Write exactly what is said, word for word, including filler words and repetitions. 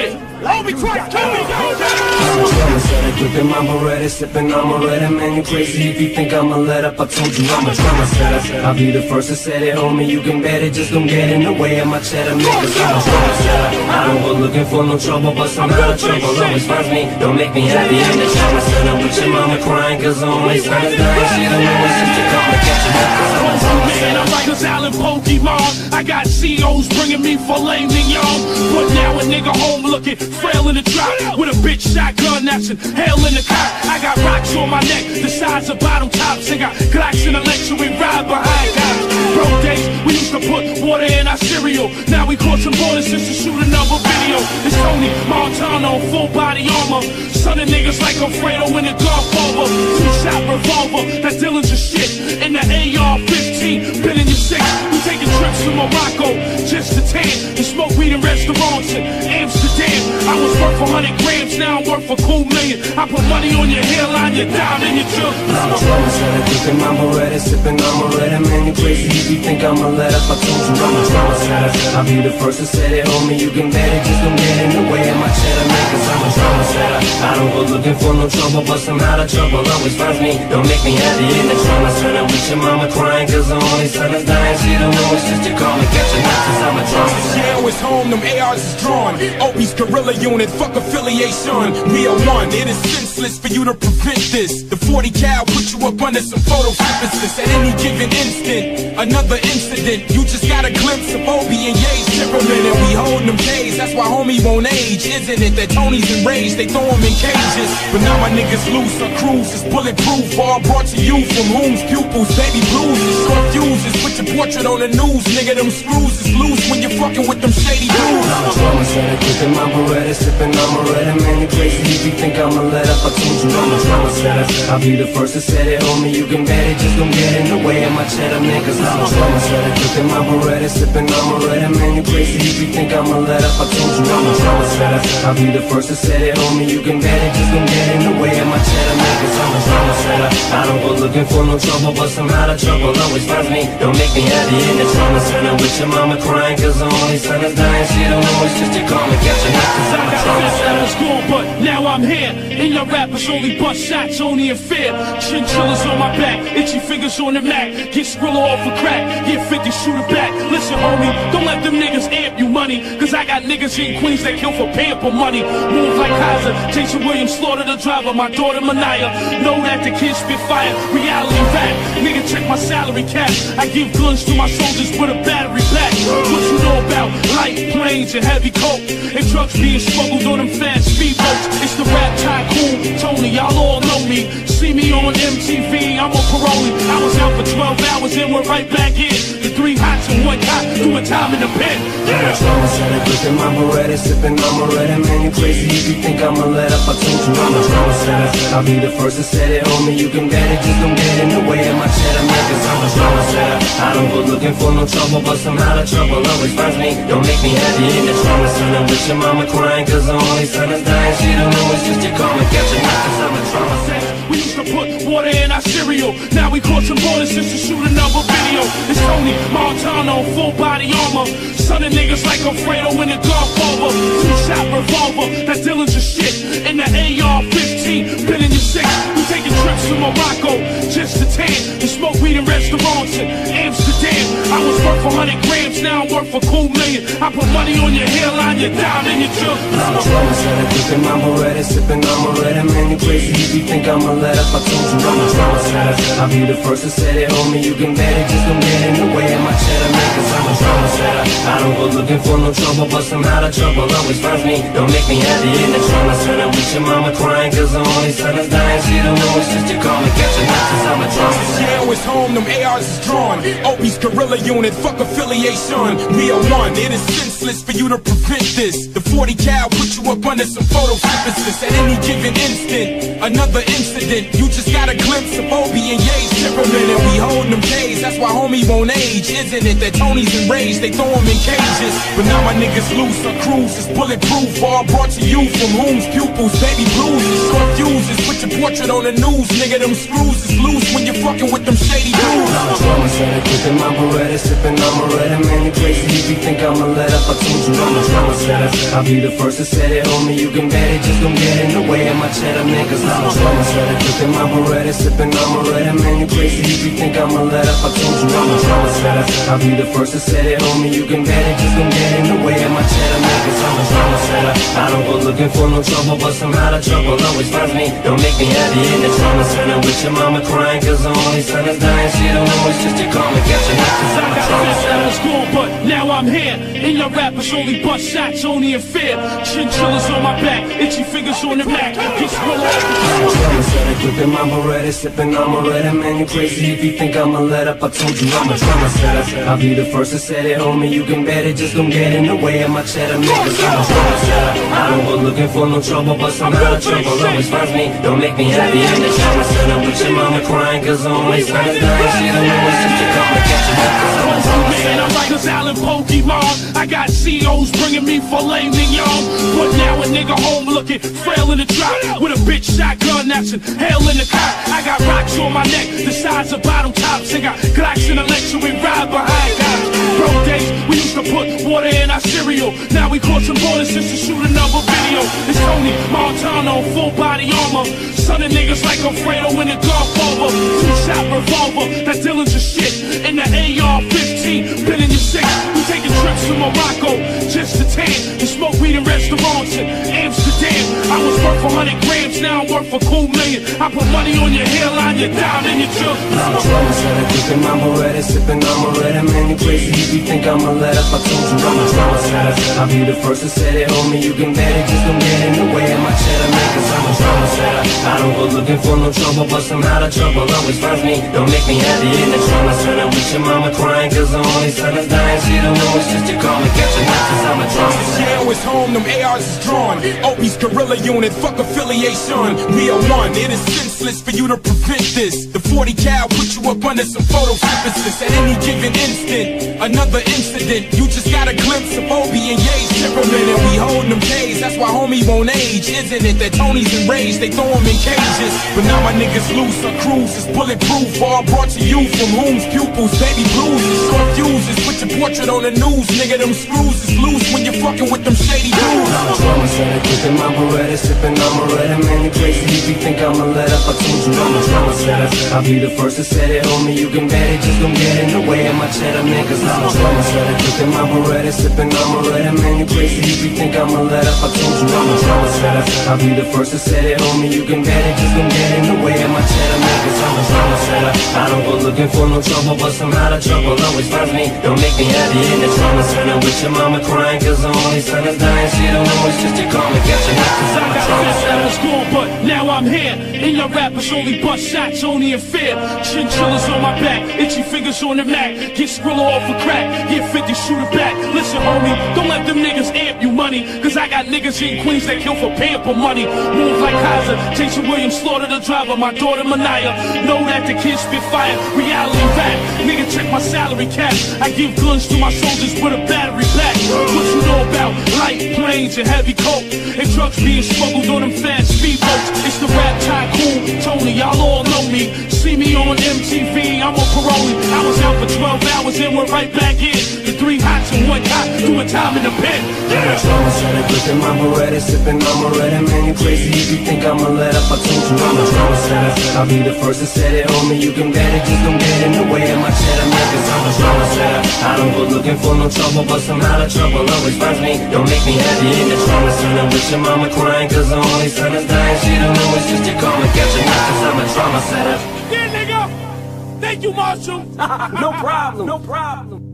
shit. Hold me twice, kill me, go, go. I'm set up, gripping my Beretta, sipping on Beretta. Man, you crazy if you think I'ma let up. I told you I'm a drama setter. I'll be the first to say it, homie. You can bet it, just don't get in the way of my cheddar. Niggas, I'm a drama setter. I don't go looking for no trouble, but some out of trouble always finds me. Don't make me happy in the drama center with your mama crying, cause only son is dying. She don't know it's just to come and catch you up, cause I'm a drama setter. I'm like a Allen Pokemon. I got C Os bringing me filet mignon. But now a nigga home looking frail in the drop with a bitch shotgun that's in hell in the cop. I got rocks on my neck the size of bottom tops. I got Glocks in the lecture, we ride behind guys. Broke days, we used to put water in our cereal. Now we cross some borders just to shoot another video. It's Tony Montana, full body armor. Son of niggas like Alfredo in the Godfather. Two-shot revolver, that Dillinger shit. In the A R fifteen, been in your six. We taking trips to Morocco just to tan and smoke weed in restaurants in Amsterdam. I was worth a hundred grams, now I'm worth a cool million. I put money on your hairline, your dime, and your jug. I'm a drama setter, gripping my Beretta, sipping on Beretta. Man, you crazy if you think I'ma let up. I told you I'm a drama setter. I'll be the first to say it, homie. You can bet it, just don't get in the way of my cheddar, man, cause I'm a drama setter. I don't go looking for no trouble, but some out of trouble always finds me. Don't make me happy in the drama center with your mama crying, cause the only son is dying. She don't know it's just to call me, catch your nuts, cause I'm a drama setter. Jail is home, them A Rs is drawn. Opie's guerrilla unit, fuck affiliation. We are one, it is senseless for you to prevent this. The forty cal put you up under some photosynthesis. At any given instant, another incident. You just got a glimpse of Opie and Ye's temperament, and we holding them days. That's why homie won't age, isn't it? That Tony's enraged, they throw him in cages. But now my niggas loose, our cruise is bulletproof. All brought to you from whom's pupils, baby blues is short fuses. Put your portrait on the news, nigga, them screws is loose when you're fucking with them shady dudes. I'm a drama setter, gripping my Beretta, sipping on Beretta. Man, you crazy if you think I'ma let up. I told you I'm a drama setter. I'll be the first to say it, homie. You can bet it, just don't get in the way of my cheddar, man, cause I'm a drama setter. Gripping my Beretta, sipping on Beretta. Man, you crazy if you think I'ma let up. I told you I'm a drama setter. I'll be the first to say it, homie. You can bet it, just don't get in the way of my cheddar, man, cause I'm a drama setter. I don't go looking for no trouble, but some out of trouble always finds me. Don't make me happy in the drama center with your mama crying, cause the only son is dying. She don't know it's just to call me, catch your nuts, cause I'm a drama setter. I was gone, but now I'm here. And your rappers only bust shots, only in fear. Chinchillas on my back, itchy fingers on the Mac. Get Skrilla off a crack, get fifty, shoot it back. Listen, homie, don't let them niggas amp you money, cause I got niggas in Queens that kill for pamper money. Move like Kaiser, Jason Williams slaughter the driver, my daughter Manaya. Know that the kids spit fire, reality rap. Nigga, check my salary cap. I give guns to my soldiers with a battery pack. What you know about light planes and heavy coke and drugs being smuggled on them fast speedboats? It's the rap tycoon, Tony, y'all all know me. See me on M T V, I'm on parolee. I was out for twelve hours and we're right back in. The three hots and one cop doing time in the pen. I'm a drama setter, gripping my Beretta, sipping on Beretta. Man, you crazy if you think I'ma let up. I told you I'm a drama setter. I'll be the first to say it, homie. You can bet it, just don't get in the way of my cheddar, man, cause I'm a drama setter. I don't go looking for no trouble, but some out of trouble always finds me. Don't make me happy in the drama center with your mama crying, cause the only son is dying. She don't know it's just to call me, catch your nuts, cause I'm a drama setter. We used to put water in our cereal. Now we cross some borders just to shoot another video. It's Tony Montana, full body armor. Son of niggas like Alfredo in the Godfather. Two-shot revolver, that Dillinger shit. In the A R fifteen, been in your six. We taking trips to Morocco just to tan and smoke weed in restaurants in Amsterdam. I was worth a hundred grams, now I'm worth a cool million. I put money on your hairline, your dime, and your jug. I'm a drama setter, gripping my Beretta, sipping on Beretta. Man, you crazy if you think I'ma let up. I told you I'm a drama setter. I'll be the first to say it, homie. You can bet it, just don't get in the way of my cheddar, man, cause I'm a drama setter. I don't go looking for no trouble, but some out of trouble always finds me. Don't make me happy in the drama center with your mama crying, cause the only son is dying. She don't know it's just to call me, catch your nuts, cause I'm a drama setter. Jail is home, them A Rs is drawn. Opie's guerrilla unit, fuck affiliation. We are one, it is senseless for you to prevent this. The forty cal put you up under some photosynthesis. At any given instant, another incident. You just got a glimpse of Opie and Ye's temperament, and we holding them days. That's why homie won't age, isn't it? That Tony's enraged, they throw him in cages. But now my niggas loose, our cruise is bulletproof. All brought to you from whom's pupils, baby blues is short fuses. Put your portrait on the news, nigga, them screws is loose when you're fucking with them shady dudes. I'm a drama setter, gripping my Beretta, sipping on Beretta. Man, you crazy if you think I'ma let up. I told you I'm a drama setter. I'll be the first to set it, homie. You can bet it, just don't get in the way of my cheddar, man, cause I'm a drama setter. Cooking my Beretta, sipping on Beretta, man, you crazy if you think I'ma let up. I told you I'm a drama setter. I'll be the first to set it, homie. You can bet it, just don't get in the way of my cheddar, man, cause I'm a drama setter. I don't go looking for no trouble, but somehow the trouble always finds me. Don't make me happy in the trauma center with your mama crying, cause the only son is dying. She don't know it's just your karma catching up, cause I'm a trauma setter. School, but now I'm here. In your rappers only bust shots, only in fear. Chinchillas on my back, itchy fingers on the Mac. Just relax. I'm a drama setter, gripping my Beretta, sipping on Beretta, man, you crazy if you think I'ma let up. I told you I'm a drama setter. I'll be the first to set it, homie. You can bet it, just don't get in the way of my cheddar, man, cause I'm a drama setter. I don't go looking for no trouble, but somehow the trouble always finds me. Don't make me happy in the trauma center with your mama crying, cause the only son is dying. She don't know it's just your karma catching up, cause I'm a drama setter. I'm like a Allen Pokemon. I got C Os bringing me filet mignon. But now a nigga home looking frail in the drop with a bitch shotgun that's in hell in the cop. I got rocks on my neck the size of bottom tops. I got Glocks in the lecture we ride behind cops. Broke days, we used to put water in our cereal. Now we caught some bonus just to shoot another video. It's Tony Montano, full body armor. Son of niggas like Alfredo in the golf over. Two-shot revolver, that Dillinger shit. In the A R fifteen, been in your six. We taking trips to Morocco, just to tan. To smoke weed in restaurants in Amsterdam. I was worth a hundred grams, now I'm worth a cool million. I put money on your hairline, your dime, and your jug. I'm a drama setter, gripping my Beretta, sipping on Beretta, man, you crazy if you think I'ma let up. I told you I'm a drama setter. I'll be the first to set it, homie. You can bet it, just don't get in the way of my cheddar, man, cause I'm a drama setter. I don't go looking for no trouble, but somehow the trouble always finds me. Don't make me happy in the trauma center with your mama crying, cause the only son is dying. She don't know it's just your karma catching up, cause I'm a drama setter. Jail is home, them A Rs is drawn. Opie's guerrilla unit, fuck affiliation. We are one, it is senseless for you to prevent this. The forty cal put you up under some photosynthesis. At any given instant, another incident. You just got a glimpse of Opie and Ye's temperament, and we holding them K's. That's why homie won't age, isn't it? That Tony's enraged, they throw him in cages. But now my niggas loose, our cruise is bulletproof. All brought to you from whom's pupils, baby blues and short fuses. Put your portrait on the news, nigga, them screws is loose when you're fucking with them shady dudes. I'm a drama setter, gripping my Beretta, sipping on Beretta, man, you crazy if you think I'ma let up. I told you I'm a drama setter. I'll be the first to set it, homie. You can bet it, just don't get in the way of my cheddar, man, cause I'm a drama setter. Gripping my Beretta, sipping on Beretta, man, you crazy if you think I'ma let up. I told you I'm a drama setter. I'll be the first to set it, homie. You can bet it, just don't get in the way of my cheddar, man, cause I'm a drama setter. I don't go looking for no trouble, but somehow the trouble always finds me. Don't make me happy in the trauma center with your mama crying, cause the only son is dying. She don't know it's just your karma catching up, cause I'm a trauma setter. School, but now I'm here. In your rappers only bust shots, only in fear. Chinchillas on my back, itchy fingers on the Mac. Get Skrilla off a crack, get fifty, shoot it back. Listen, homie, don't let them niggas amp you money, cause I got niggas in Queens that kill for pamper money. Move like Kaiser, Jason Williams, slaughter the driver, my daughter Manaya. Know that the kids spit fire, reality rap. Nigga, check my salary cap. I give guns to my soldiers with a battery pack. What you know about light planes and heavy coke, and drugs being smuggled on them fast speedboats? It's the rap tycoon, Tony, y'all all know me. See me on M T V, I'm on parole. I was out for twelve hours and we're right back in. The three hots and one cop, doing time in the pen. I'm a drama setter, gripping my Beretta, sipping on Beretta, man, you crazy if you think I'ma let up. I told you I'm a drama setter. I'll be the first to set it, homie. You can bet it, just don't get in the way of my cheddar, man, cause I'm a drama setter. I don't go looking for no trouble, but somehow the trouble always finds me. Don't make me happy in the trauma center with your mama crying, cause the only son is dying. She don't know it's just your karma catching up, cause I'm a trauma setter. Yeah, nigga! Thank you, Marshall! No problem, no problem.